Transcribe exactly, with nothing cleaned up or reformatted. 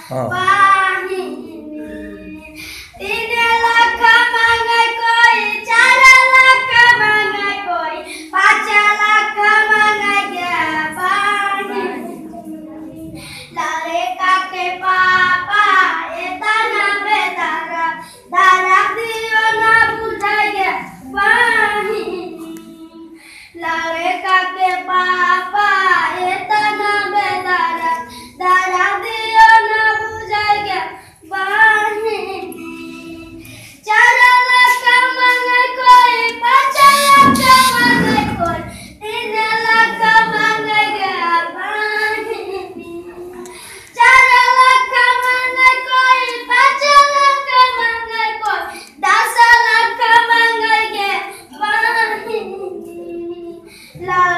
हाँ। तीन लाख मांगे कोई, चार लाख मांगे कोई, पाँच लाख मांगे गया पानी। लड़का के पापा इतना बेदारा, दारा दियो ना बुझाइए पानी। लड़का के पापा इतना बेदारा, दारा दियो ना बुझाइए पानी। चार लाख मांगे कोई, पाँच लाख मांगे कोई, तीन लाख मांगे गया पानी। चार लाख मांगे कोई, पाँच लाख मांगे कोई, दस लाख मांगे गया पानी।